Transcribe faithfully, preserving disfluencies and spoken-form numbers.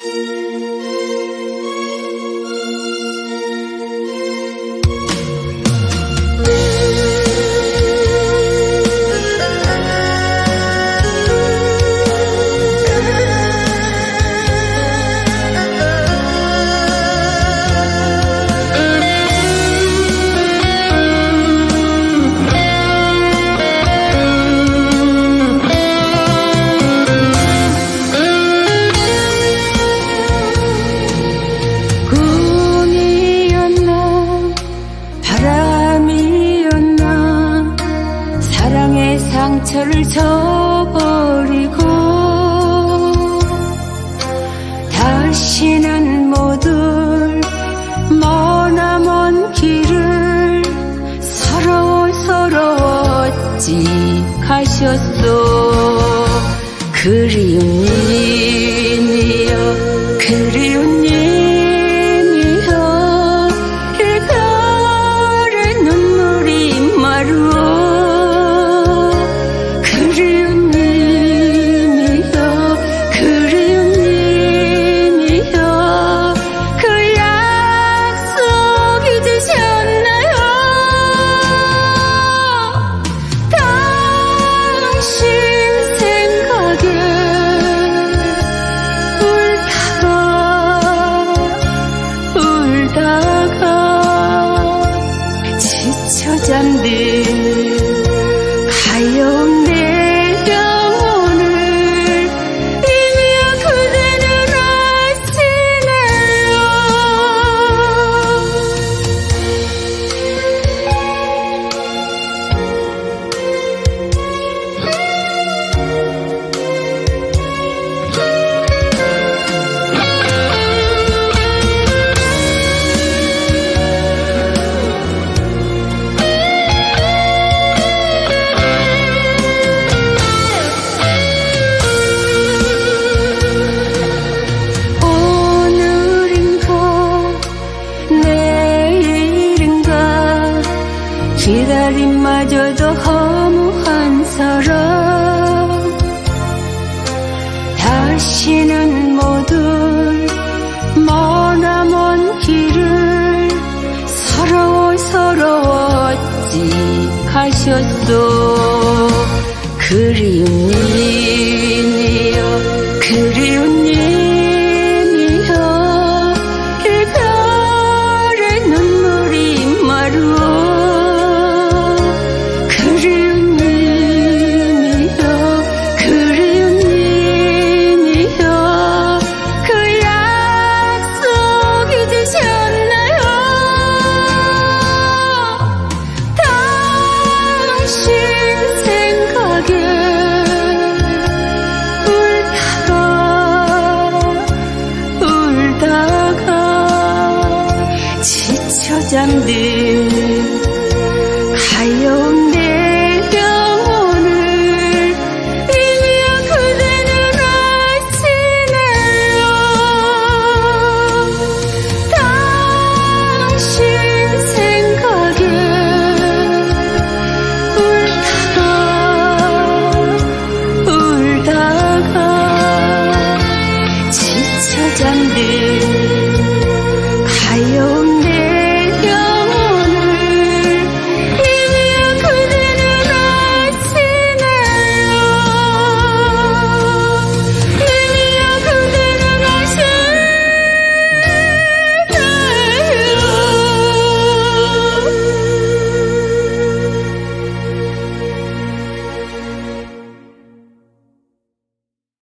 상처를 져버리고 다시는 못 올 머나먼 길을 서러워 서러워 어찌 가셨소. 그리운 님이여 그리운 님이여 이별의 눈물이 마르어 잠든 가여운 내 영혼을 이미야 그대는 아시네요. 기다림마저도 허무한 사람 다시는 못 올 머나먼 길을 서러워 서러워 어찌 가셨소. 그리운 님이여 그리운 님이여 이별의 눈물이 마르어 잠든